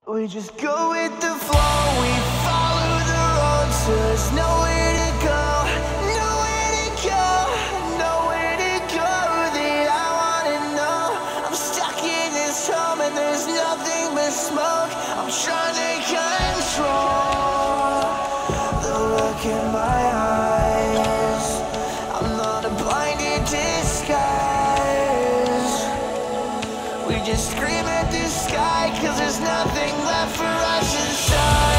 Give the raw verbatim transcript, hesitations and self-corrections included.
We just go with the flow, we follow the road, so there's nowhere to go, nowhere to go, nowhere to go that I wanna know. I'm stuck in this home and there's nothing but smoke. I'm trying to control the look in my eyes. I'm not a blinded disguise. We just scream at the sky, cause there's nothing left for us inside.